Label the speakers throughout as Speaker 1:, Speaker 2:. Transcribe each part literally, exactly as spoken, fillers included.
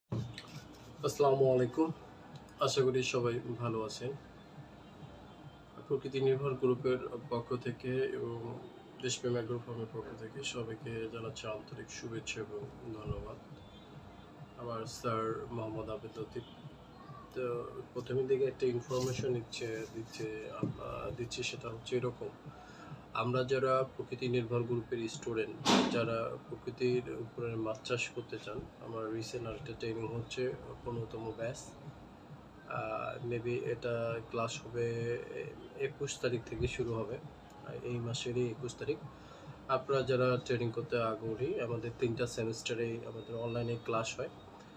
Speaker 1: আসসালামু আলাইকুম। আশা করি সবাই ভালো আছেন। প্রকৃতি নির্ভর গ্রুপের পক্ষ থেকে এবং দেশপ্রেম অ্যাগ্রো ফার্মের পক্ষ থেকে সবাইকে জানাচ্ছি আন্তরিক শুভেচ্ছা এবং ধন্যবাদ। আমার স্যার মোহাম্মদ আবেদ লতিফ। তো প্রথমে দিকে একটা ইনফরমেশন দিচ্ছে দিচ্ছে আহ, দিচ্ছি সেটা হচ্ছে এরকম। আমরা যারা প্রকৃতি নির্ভর গ্রুপের স্টুডেন্ট, যারা প্রকৃতির উপরে মাছ চাষ করতে চান, আমার রিসেন্ট আরেকটা ট্রেনিং হচ্ছে পনেরোতম ব্যাচ। মেবি এটা ক্লাস হবে একুশ তারিখ থেকে শুরু হবে, এই মাসেরই একুশ তারিখ। আপনারা যারা ট্রেনিং করতে আগ্রহী, আমাদের তিনটা সেমিস্টারে আমাদের অনলাইনে ক্লাস হয়।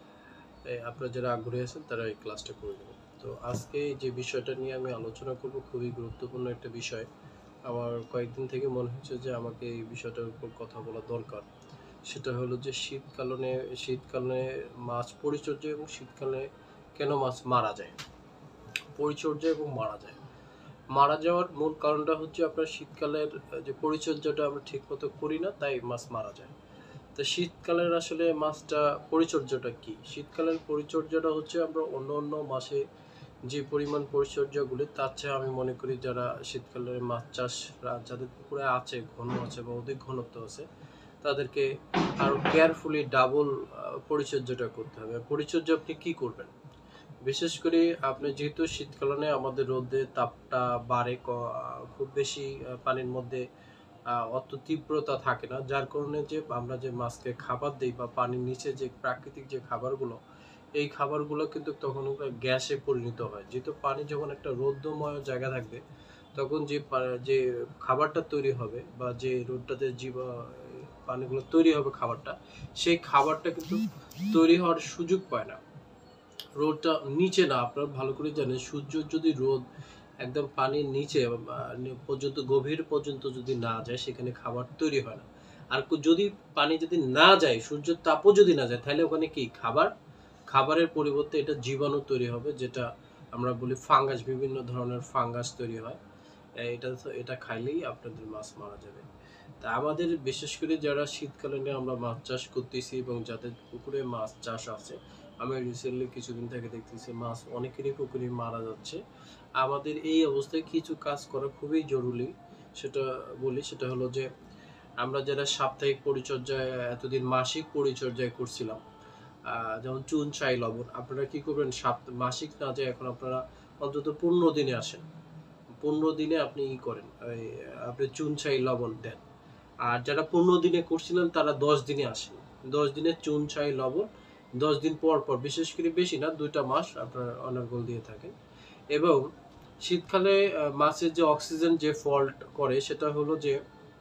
Speaker 1: আপনারা যারা আগ্রহী আছেন তারা এই ক্লাসটা করে নেবেন। তো আজকে যে বিষয়টা নিয়ে আমি আলোচনা করব খুবই গুরুত্বপূর্ণ একটা বিষয়। আমার কয়েকদিন থেকে মনে হচ্ছে যে আমাকে এই বিষয়টার উপর কথা বলা দরকার। সেটা হলো যে শীতকালে শীতকালে মাছ পরিচর্যা এবং শীতকালে কেন মাছ মারা যায়। পরিচর্যা এবং মারা যায় মারা যাওয়ার মূল কারণটা হচ্ছে আপনার শীতকালের যে পরিচর্যাটা আমরা ঠিক মতো করি না, তাই মাছ মারা যায়। তো শীতকালের আসলে মাছটা পরিচর্যাটা কি? শীতকালের পরিচর্যাটা হচ্ছে আমরা অন্য অন্য মাসে যে পরিমাণ পরিচর্যাগুলি, তার চেয়ে আমি মনে করি যারা শীতকালের মাছ চাষ যাদের পুকুরে আছে, ঘন আছে বা অধিক ঘনত্ব আছে, তাদেরকে আরো কেয়ারফুলি ডাবল পরিচর্যাটা করতে হবে। পরিচর্যা আপনি কি করবেন? বিশেষ করে আপনি যেহেতু শীতকালে আমাদের রোদের তাপটা বাড়ে, খুব বেশি পানির মধ্যে অত তীব্রতা থাকে না, যার কারণে যে আমরা যে মাছকে খাবার দিই বা পানির নিচে যে প্রাকৃতিক যে খাবারগুলো, এই খাবারগুলো কিন্তু তখন গ্যাসে পরিণত হয়। যেহেতু পানি যখন একটা রৌদ্রময় জায়গা থাকবে, তখন যে যে খাবারটা তৈরি হবে বা যে রোদটাতে জীব পানিগুলো তৈরি হবে খাবারটা, সেই খাবারটা কিন্তু তৈরি হওয়ার সুযোগ পায় না। রোদটা নিচে না, আপনারা ভালো করে জানেন, সূর্য যদি রোদ একদম পানির নিচে পর্যন্ত, গভীর পর্যন্ত যদি না যায়, সেখানে খাবার তৈরি হয় না। আর যদি পানি যদি না যায়, সূর্যের তাপও যদি না যায়, তাহলে ওখানে কি খাবার খাবারের পরিবর্তে এটা জীবাণু তৈরি হবে, যেটা আমরা বলি ফাঙ্গাস, বিভিন্ন ধরনের ফাঙ্গাস তৈরি হয়। এটা এটা খাইলেই আপনাদের মাছ মারা যাবে। তা আমাদের বিশেষ করে যারা শীতকালে আমরা মাছ চাষ করতেছি এবং যাদের পুকুরে মাছ চাষ আছে, আমি রিসেন্টলি কিছুদিন থেকে দেখতেছি মাছ অনেকেরই পুকুরে মারা যাচ্ছে। আমাদের এই অবস্থায় কিছু কাজ করা খুবই জরুরি। সেটা বলি, সেটা হলো যে আমরা যারা সাপ্তাহিক পরিচর্যায় এতদিন মাসিক পরিচর্যায় করছিলাম, যেমন চুন চাই লবণ, আপনারা কি করবেন? সাপ্তাহিক মাসিক না যায়, এখন আপনারা অন্তত পনেরো দিনে আসেন। পনেরো দিনে আপনি ই করেন, আপনি চুন চাই লবণ দেন। আর যারা পনেরো দিনে করছিলেন তারা দশ দিনে আসেন। দশ দিনে চুন চাই লবণ, দশ দিন পর পর, বিশেষ করে বেশি না, দুইটা মাস আপনার অনর্গল দিয়ে থাকেন। এবং শীতকালে মাছের যে অক্সিজেন যে ফল্ট করে, সেটা হলো যে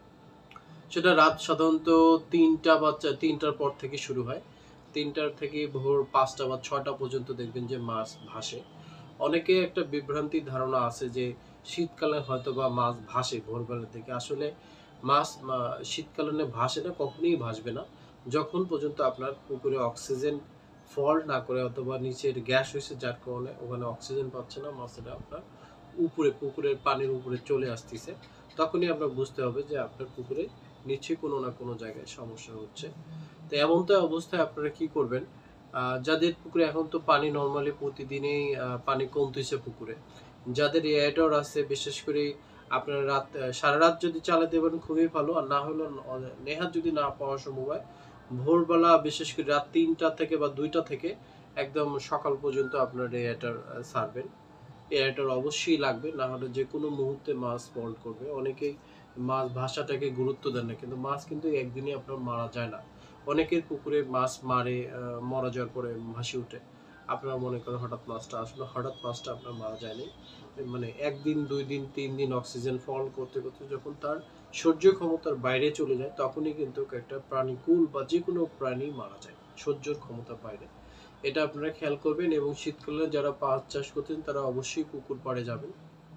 Speaker 1: সেটা রাত সাধারণত তিনটা বা তিনটার পর থেকে শুরু হয়। তিনটার থেকে ভোর পাঁচটা বা ছটা পর্যন্ত দেখবেন যে মাছ ভাসে। অনেকে একটা বিভ্রান্তি ধারণা আছে যে শীতকালে হয়তো বা মাছ ভাসে ভোরবেলার থেকে। আসলে মাছ শীতকালে ভাসে না, কখনোই ভাসবে না যখন পর্যন্ত আপনার পুকুরে অক্সিজেন ফল্ট না করে, অথবা নিচের গ্যাস হয়েছে যার কারণে ওখানে অক্সিজেন পাচ্ছে না, মাছটা আপনার উপরে পুকুরের পানির উপরে চলে আসতেছে। তখনই আপনার বুঝতে হবে যে আপনার পুকুরে নিশ্চয়ই কোনো না কোনো জায়গায় সমস্যা হচ্ছে। তো এমনটা অবস্থায় আপনারা কি করবেন? যাদের পুকুরে এখন তো পানি নর্মালি প্রতিদিনই পানি কমতেছে পুকুরে, যাদের এয়ারডর আছে, বিশেষ করে আপনারা রাত সারা রাত যদি চালাতে পারেন খুবই ভালো। আর না হলে নেহাত যদি না পাওয়া সম্ভব হয়, ভোরবেলা বিশেষ করে রাত তিনটা থেকে বা দুইটা থেকে একদম সকাল পর্যন্ত আপনার এয়ারটার সারবেন। এয়ারটার অবশ্যই লাগবে, না হলে যে কোনো মুহূর্তে মাছ ফল্ট করবে। অনেকেই মাছ ভাষাটাকে গুরুত্ব দেন না, কিন্তু মাছ কিন্তু একদিনই আপনার মারা যায় না। অনেকের পুকুরে মাছ মারে, মারা যাওয়ার পরে ভাসি উঠে, আপনারা মনে করেন হঠাৎ মাছটা আসলে, হঠাৎ মাছটা আপনার মারা যায়নি। মানে একদিন, দুই দিন, তিন দিন অক্সিজেন ফল করতে করতে যখন তার সহ্য ক্ষমতার বাইরে চলে যায়, তখনই কিন্তু একটা প্রাণী, কুল বা যে কোনো প্রাণী মারা যায় সহ্যর ক্ষমতার বাইরে। এটা আপনারা খেয়াল করবেন। এবং শীতকালে যারা মাছ চাষ করতেন তারা অবশ্যই পুকুর পাড়ে যাবেন।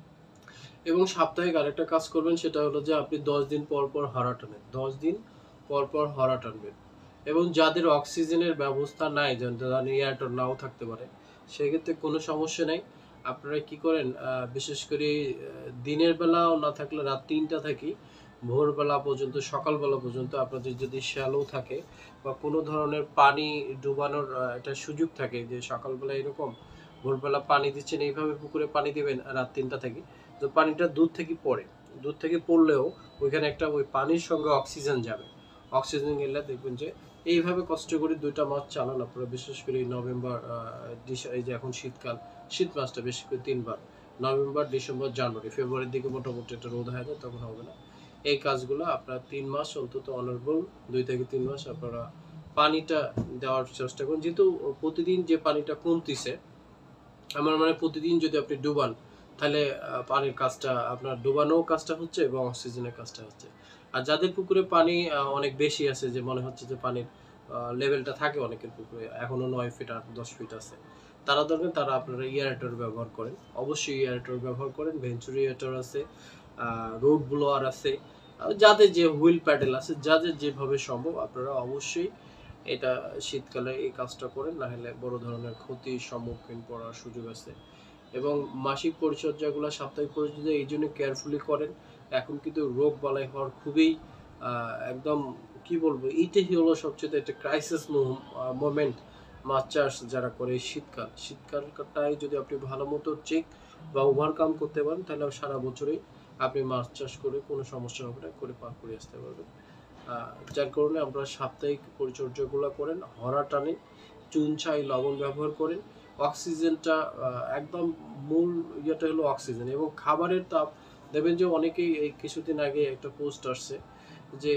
Speaker 1: এবং সাপ্তাহিক আরেকটা কাজ করবেন, সেটা হলো যে আপনি দশ দিন পর পর হরা টানেন, দশ দিন পর পর হরা টানবেন। এবং যাদের অক্সিজেনের ব্যবস্থা নাই, যাদের এয়ারটর নাও থাকতে পারে, সেক্ষেত্রে কোনো সমস্যা নেই। আপনারা কি করেন, বিশেষ করে দিনের বেলাও না থাকলে রাত তিনটা থেকে ভোরবেলা পর্যন্ত সকালবেলা পর্যন্ত আপনাদের যদি শ্যালো থাকে বা কোনো ধরনের পানি ডুবানোর একটা সুযোগ থাকে, যে সকালবেলা এরকম ভোরবেলা পানি দিচ্ছেন, এইভাবে পুকুরে পানি দিবেন রাত তিনটা থেকে, তো পানিটা দূর থেকে পড়ে, দূর থেকে পড়লেও ওইখানে একটা ওই পানির সঙ্গে অক্সিজেন যাবে, অক্সিজেন গেলে দেখবেন যে এইভাবে কষ্ট করে দুইটা মাস চালান আপনারা, বিশেষ করে নভেম্বর, এই যে এখন শীতকাল, শীত মাসটা বেশি করে তিনবার, নভেম্বর, ডিসেম্বর, জানুয়ারি, ফেব্রুয়ারির দিকে মোটামুটি একটা রোদ হয়ে যায়, তখন হবে না। এই কাজগুলো আপনারা তিন মাস অন্তত অনর্গল, দুই থেকে তিন মাস আপনারা পানিটা দেওয়ার চেষ্টা করুন, যেহেতু প্রতিদিন যে পানিটা কমতিছে, আমার মানে প্রতিদিন যদি আপনি ডুবান, তাহলে পানির কাজটা আপনার ডুবানো কাজটা হচ্ছে এবং অক্সিজেনের কাজটা হচ্ছে। আর যাদের পুকুরে পানি অনেক বেশি আছে, যে মনে হচ্ছে যে পানির লেভেলটা থাকে অনেকের পুকুরে এখনো নয় ফিট আট দশ ফিট আছে, তারা ধরবেন তারা আপনারা এয়ারেটর ব্যবহার করেন, অবশ্যই এয়ারেটর ব্যবহার করেন। ভেঞ্চুরিয়েটর আছে, রোড ব্লোয়ার আছে, যাদের যে হুইল প্যাডেল আছে, যাদের যেভাবে সম্ভব আপনারা অবশ্যই এটা শীতকালে এই কাজটা করেন, না হলে বড় ধরনের ক্ষতির সম্মুখীন পড়ার সুযোগ আছে। এবং মাসিক পরিচর্যাগুলো, সাপ্তাহিক পরিচর্যা এই জন্য কেয়ারফুলি করেন। এখন কিন্তু রোগ বালাই হওয়ার খুবই একদম কি বলবো, এইটাই হলো সবচেয়ে একটা ক্রাইসিস মোমেন্ট মাছ চাষ যারা করে। শীতকাল শীতকালটাই যদি আপনি ভালো মতো চেক বা ওভারকাম করতে পারেন, তাহলে সারা বছরই আপনি মাছ চাষ করে কোনো সমস্যা হবে না, করে পার করে আসতে পারবেন। যার কারণে আমরা সাপ্তাহিক পরিচর্যাগুলো করেন, হরা টানে, চুন ছাই লবণ ব্যবহার করেন। অক্সিজেনটা একদম মূল ইয়েটা হলো অক্সিজেন এবং খাবারের তাপ। দেখবেন যে অনেকেই এই কিছুদিন আগে একটা পোস্ট আসছে যে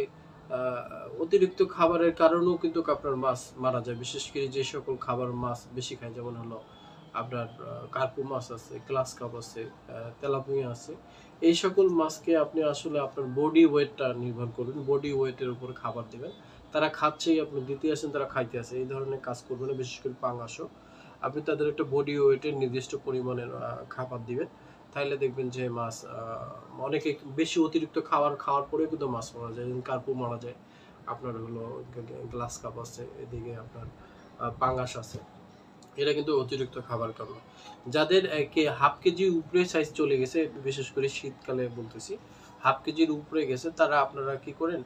Speaker 1: অতিরিক্ত খাবারের কারণেও কিন্তু আপনার মাছ মারা যায়, বিশেষ করে যে সকল খাবার মাছ বেশি খায়, যেমন হলো আপনার কার্পু মাছ আছে, গ্লাস কাপ আছে, তেলাপুঁয়া আছে, এই সকল মাছকে আপনি আসলে আপনার বডি ওয়েটটা নির্ভর করবেন, বডি ওয়েটের উপর খাবার দিবেন। তারা খাচ্ছেই, আপনি দিতে আসেন তারা খাইতে আসে, এই ধরনের কাজ করবেন না। বিশেষ করে পাঙ্গাসও আপনি তাদের একটা বডি ওয়েটের নির্দিষ্ট পরিমাণের খাবার দিবেন, তাহলে দেখবেন যে মাছ অনেকে বেশি অতিরিক্ত খাবার খাওয়ার পরে কিন্তু মাছ মারা যায়, কার্পু মারা যায়, আপনার হলো গ্লাস কাপ আছে, এদিকে আপনার পাঙ্গাস আছে, এটা কিন্তু অতিরিক্ত খাবার কারণে। যাদের হাফ কেজি উপরে সাইজ চলে গেছে, বিশেষ করে শীতকালে বলতেছি, হাফ কেজির উপরে গেছে, তারা আপনারা কি করেন,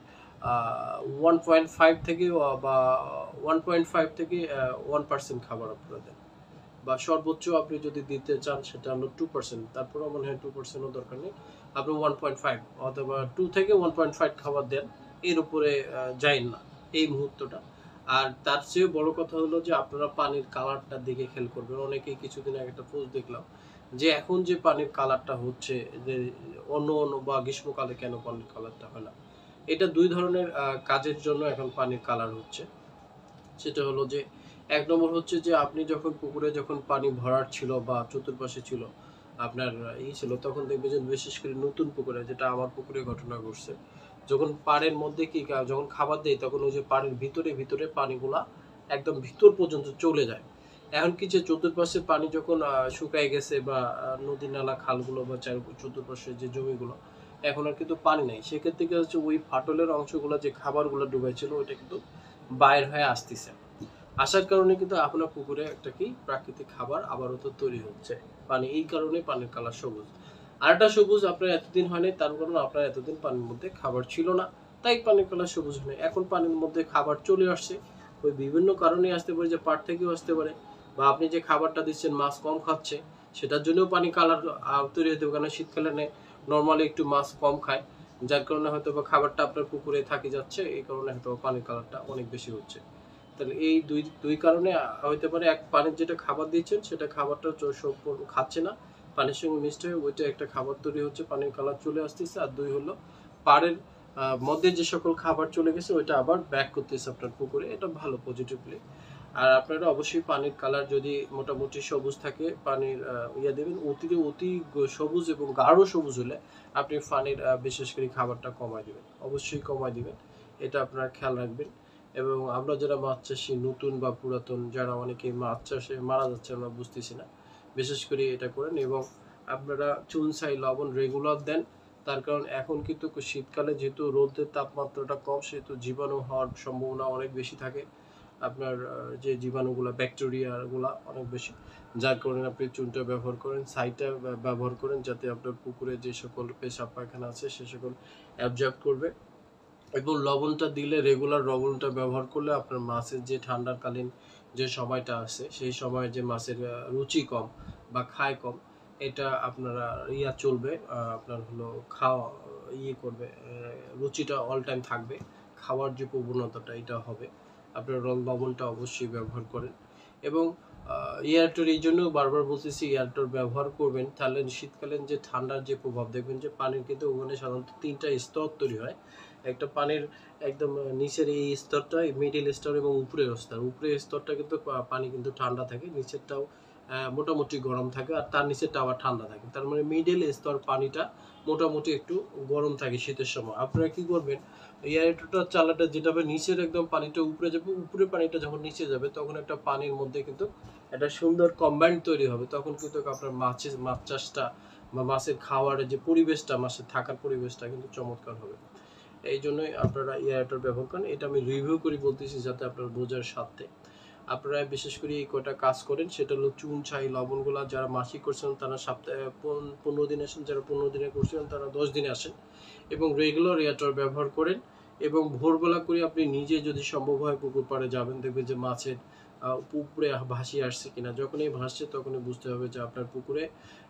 Speaker 1: ওয়ান পয়েন্ট ফাইভ থেকে বা ওয়ান পয়েন্ট ফাইভ থেকে ওয়ান পার্সেন্ট খাবার আপনারা দেন, বা সর্বোচ্চ আপনি যদি দিতে চান সেটা হলো টু পার্সেন্ট, তারপরেও মনে হয় টু পার্সেন্টও দরকার নেই, আপনি ওয়ান পয়েন্ট ফাইভ অথবা টু থেকে ওয়ান পয়েন্ট ফাইভ খাবার দেন, এর উপরে যাইন না এই মুহূর্তটা। আর তার চেয়ে বড় কথা হলো যে আপনারা পানির কালারটার দিকে খেয়াল করবেন। অনেকেই কিছুদিন আগে একটা পোস্ট দেখলাম যে এখন যে পানির কালারটা হচ্ছে, যে অন্য অন্য বা গ্রীষ্মকালে কেন পানির কালারটা হয় না, এটা দুই ধরনের কাজের জন্য এখন পানির কালার হচ্ছে। সেটা হলো যে এক নম্বর হচ্ছে যে আপনি যখন পুকুরে যখন পানি ভরার ছিল বা চতুর্পাশে ছিল আপনার ই ছিল, তখন দেখবে যে বিশেষ করে নতুন পুকুরে, যেটা আমার পুকুরে ঘটনা ঘটছে, যখন পাড়ের মধ্যে কি যখন খাবার দেয়, তখন ওই যে পাড়ের ভিতরে ভিতরে পানিগুলা একদম ভিতর পর্যন্ত চলে যায়। এখন কি যে চতুর্পাশে পানি যখন শুকায় গেছে বা নদী নালা খালগুলো বা চতুর্পাশে যে জমিগুলো, এখন আর কিন্তু পানি নাই, সেক্ষেত্রে কি হচ্ছে ওই ফাটলের অংশগুলো যে খাবারগুলো ডুবাইছিল ওইটা কিন্তু বাইর হয়ে আসতেছে, আসার কারণে কিন্তু আপনার পুকুরে একটা কি প্রাকৃতিক খাবার আবারও তো তৈরি হচ্ছে পানি, এই কারণে পানির কালার সবুজ। আর একটা সবুজ আপনার এতদিন হয়নি, তার কারণ আপনার এতদিন পানির মধ্যে খাবার ছিল না, তাই পানির কালার সবুজ হয়। এখন পানির মধ্যে খাবার চলে আসছে, ওই বিভিন্ন কারণে আসতে পারে, যে পাট থেকেও আসতে পারে, বা আপনি যে খাবারটা দিচ্ছেন মাছ কম খাচ্ছে সেটার জন্যও পানি কালার তৈরি হতে পারে, কারণ শীতকালে নর্মালি একটু মাছ কম খায়, যার কারণে হয়তো বা খাবারটা আপনার পুকুরে থাকে যাচ্ছে, এই কারণে হয়তো পানির কালারটা অনেক বেশি হচ্ছে। তাহলে এই দুই দুই কারণে হইতে পারে, এক পানির যেটা খাবার দিচ্ছেন সেটা খাবারটা সম্পূর্ণ খাচ্ছে না, পানির সঙ্গে মিক্সড হয়ে ওইটা একটা খাবার তৈরি হচ্ছে, পানির কালার চলে আসতেছে। আর দুই হলো পাড়ের মধ্যে যে সকল খাবার চলে গেছে ওইটা আবার ব্যাক করতেছে আপনার পুকুরে, এটা ভালো পজিটিভলি। আর আপনারা অবশ্যই পানির কালার যদি মোটামুটি সবুজ থাকে, পানির ইয়ে দেবেন, অতি অতি সবুজ এবং গাঢ় সবুজ হলে আপনি পানির বিশেষ করে খাবারটা কমায় দিবেন, অবশ্যই কমায় দিবেন, এটা আপনারা খেয়াল রাখবেন। এবং আমরা যারা মাছ চাষি, নতুন বা পুরাতন যারা, অনেকে মাছ চাষে মারা যাচ্ছে আমরা বুঝতেছি না, বিশেষ করে এটা করেন। এবং আপনারা চুন ছাই লবণ রেগুলার দেন, তার কারণ এখন কিন্তু শীতকালে যেহেতু রোদের তাপমাত্রাটা কম, সেহেতু জীবাণু হওয়ার সম্ভাবনা অনেক বেশি থাকে। আপনার যে জীবাণুগুলো ব্যাকটেরিয়াগুলো অনেক বেশি, যার কারণে আপনি চুনটা ব্যবহার করেন, ছাইটা ব্যবহার করেন, যাতে আপনার পুকুরে যে সকল পেশাব পায়খানা আছে সে সকল অ্যাবজর্ব করবে। এবং লবণটা দিলে রেগুলার লবণটা ব্যবহার করলে আপনার মাছের যে ঠান্ডাকালীন যে সময়টা আছে সেই সময় যে মাছের রুচি কম বা খায় কম, এটা আপনারা ইয়া চলবে, আপনার হলো খাওয়া ইয়ে করবে, রুচিটা অল টাইম থাকবে, খাওয়ার যে প্রবণতাটা এটা হবে। আপনারা লবণটা অবশ্যই ব্যবহার করেন। এবং এয়ারটোর এই জন্য বারবার বলতেছি এয়ারটোর ব্যবহার করবেন, তাহলে শীতকালীন যে ঠান্ডার যে প্রভাব দেখবেন যে পানির কিন্তু ওখানে সাধারণত তিনটা স্তর তৈরি হয়। একটা পানির একদম নিচের এই স্তরটা, মিডিল স্তর এবং উপরের স্তর, উপরের স্তরটা কিন্তু পানি কিন্তু ঠান্ডা থাকে, নিচেরটাও মোটামুটি গরম থাকে, আর তার নিচেরটা আবার ঠান্ডা থাকে। তার মানে মিডিল স্তর পানিটা মোটামুটি একটু গরম থাকে শীতের সময়। আপনারা কি করবেন, এয়ারটোটা চালাটা যেটা হবে নিচের একদম পানিটা উপরে যাবে, উপরে পানিটা যখন নিচে যাবে তখন একটা পানির মধ্যে কিন্তু একটা সুন্দর কম্বাইন তৈরি হবে। তখন কিন্তু আপনার মাছের মাছ চাষটা বা মাছের খাওয়ারের যে পরিবেশটা, মাছের থাকার পরিবেশটা কিন্তু চমৎকার হবে। এই জন্যই আপনারা এয়ারটোর ব্যবহার করেন। এটা আমি রিভিউ করে বলতেছি যাতে আপনার বোঝার সাথে আপনারা বিশেষ করে এই কয়টা কাজ করেন। সেটা হলো চুন, ছাই, লবণগুলা যারা মাসিক করছেন তারা সপ্তাহে পনেরো দিন আসেন, যারা পনেরো দিনে করছেন তারা দশ দিনে আসেন, এবং রেগুলার এয়ারটোর ব্যবহার করেন। এবং ভোরবেলা করে আপনি নিজে যদি সম্ভব হয় পুকুর পাড়ে যাবেন, দেখবেন যে মাছের পুকুরে ভাসিয়ে আসছে কিনা। যখনই ভাসছে তখনই বুঝতে হবে যে আপনার পুকুরে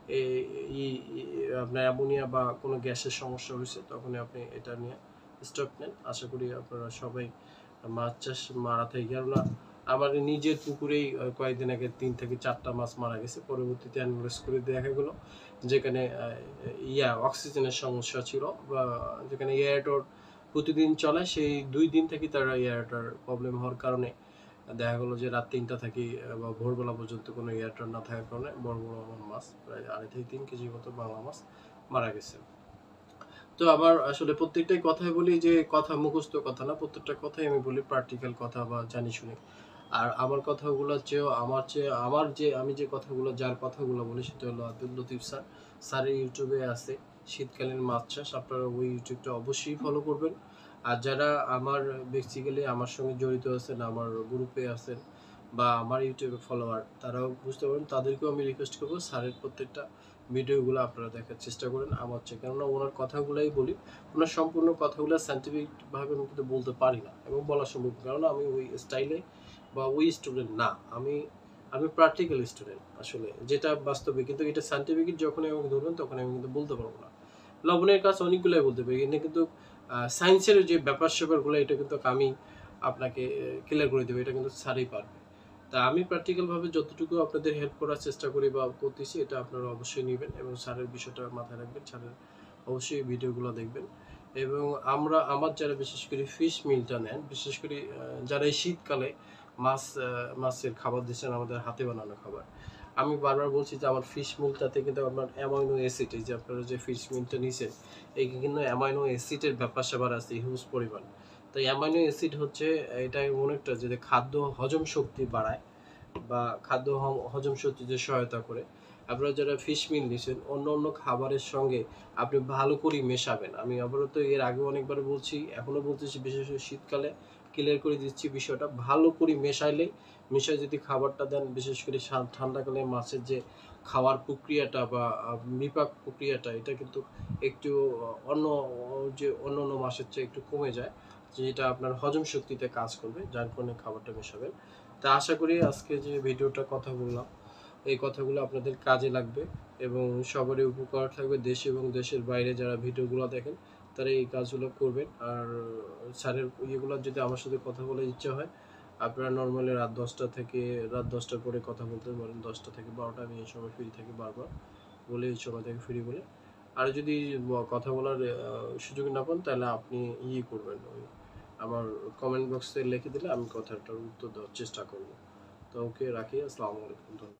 Speaker 1: এই আপনার অ্যামোনিয়া বা কোনো গ্যাসের সমস্যা হয়েছে, তখনই আপনি এটা নিয়ে স্টক নেন। আশা করি আপনারা সবাই মাছ চাষ মারা থেকে, কেননা আমার নিজের পুকুরেই কয়েকদিন আগে তিন থেকে চারটা মাছ মারা গেছে। পরবর্তীতে অ্যানালাইজ করে দেখা গেলো যেখানে ইয়া অক্সিজেনের সমস্যা ছিল, বা যেখানে এয়ারটোর প্রতিদিন চলে সেই দুই দিন থেকে তারা এয়ারটার প্রবলেম হওয়ার কারণে দেখা গেলো যে রাত তিনটা থেকে বা ভোরবেলা পর্যন্ত কোনো এয়ারটার না থাকার কারণে বড় বড় আমার মাছ প্রায় আড়াই থেকে তিন কেজি মতো বাংলা মাছ মারা গেছে। তো আমার আসলে প্রত্যেকটাই কথাই বলি যে কথা মুখস্থ কথা না, প্রত্যেকটা কথাই আমি বলি প্র্যাকটিক্যাল কথা বা জানি শুনি। আর আমার কথাগুলো চেয়েও আমার চেয়ে আমার যে আমি যে কথাগুলো যার কথাগুলো বলি সেটা হলো আব্দুল লতিফ স্যার। স্যারের ইউটিউবে আছে শীতকালীন মাছ চাষ, আপনারা ওই ইউটিউবটা অবশ্যই ফলো করবেন। আর যারা আমার বেসিক্যালি আমার সঙ্গে জড়িত আছেন, আমার গ্রুপে আছেন বা আমার ইউটিউবে ফলোয়ার, তারাও বুঝতে পারেন, তাদেরকেও আমি রিকোয়েস্ট করবো স্যারের প্রত্যেকটা ভিডিওগুলো আপনারা দেখার চেষ্টা করেন আমার চেয়ে, কেননা ওনার কথাগুলোই বলি। ওনার সম্পূর্ণ কথাগুলো সায়েন্টিফিকভাবে আমি কিন্তু বলতে পারি না এবং বলা সম্ভব, কারণ আমি ওই স্টাইলে বা ওই স্টুডেন্ট না, আমি আমি প্র্যাকটিক্যাল স্টুডেন্ট আসলে, যেটা বাস্তবে। কিন্তু এটা সায়েন্টিফিক যখনই আমাকে ধরবেন তখন আমি কিন্তু বলতে পারবো না। লবণের কাজ অনেকগুলোই বলতে পারি, কিন্তু সায়েন্সের যে ব্যাপার স্যাপারগুলো এটা কিন্তু আমি আপনাকে ক্লিয়ার করে দেবো, এটা কিন্তু স্যারই পারবে। তা আমি প্র্যাকটিক্যালভাবে যতটুকু আপনাদের হেল্প করার চেষ্টা করি বা করতেছি, এটা আপনারা অবশ্যই নেবেন এবং স্যারের বিষয়টা মাথায় রাখবেন, স্যারের অবশ্যই ভিডিওগুলো দেখবেন। এবং আমরা আমার যারা বিশেষ করে ফিশ মিলটা নেন, বিশেষ করে যারা এই শীতকালে মাছ মাছের খাবার দিচ্ছেন, আমাদের হাতে বানানো খাবার, আমি বারবার বলছি যে আমার ফিশ মিলটাতে কিন্তু আপনার অ্যামাইনো অ্যাসিড, এই যে আপনারা যে ফিশ মিলটা নিছেন এই কিন্তু অ্যামাইনো অ্যাসিডের ব্যাপার স্যাপার আছে হিউজ পরিমাণ। তো অ্যামাইনো অ্যাসিড হচ্ছে এটা এমন একটা যে খাদ্য হজম শক্তি বাড়ায় বা খাদ্য হজম শক্তিতে সহায়তা করে। আপনারা যারা ফিশ মিল নিছেন অন্য অন্য খাবারের সঙ্গে আপনি ভালো করে মেশাবেন। আমি আবারও তো এর আগে অনেকবার বলছি, এখনো বলতেছি, বিশেষ করে শীতকালে ক্লিয়ার করে দিচ্ছি বিষয়টা, ভালো করে মেশাইলে মিশাই যদি খাবারটা দেন, বিশেষ করে ঠান্ডাকালে মাছের যে খাওয়ার প্রক্রিয়াটা বা বিপাক প্রক্রিয়াটা, এটা কিন্তু একটু অন্য যে অন্য অন্য মাছের চেয়ে একটু কমে যায়, যেটা আপনার হজম শক্তিতে কাজ করবে, যার কারণে খাবারটা মেশাবেন। তা আশা করি আজকে যে ভিডিওটা কথা বললাম এই কথাগুলো আপনাদের কাজে লাগবে এবং সবারই উপকার থাকবে। দেশ এবং দেশের বাইরে যারা ভিডিওগুলো দেখেন তারা এই কাজগুলো করবেন। আর স্যারের ইয়েগুলো যদি আমার সাথে কথা বলার ইচ্ছা হয়, আপনারা নর্মালি রাত দশটা থেকে রাত দশটার পরে কথা বলতে পারেন, দশটা থেকে বারোটা আমি এই সময় ফ্রি থাকি, বারবার বলে এই সময় থেকে ফ্রি বলে। আর যদি কথা বলার সুযোগ না পান তাহলে আপনি ইয়ে করবেন, ওই আমার কমেন্ট বক্সে লিখে দিলে আমি কথাটার উত্তর দেওয়ার চেষ্টা করব। তো ওকে রাখি, আসসালামু আলাইকুম।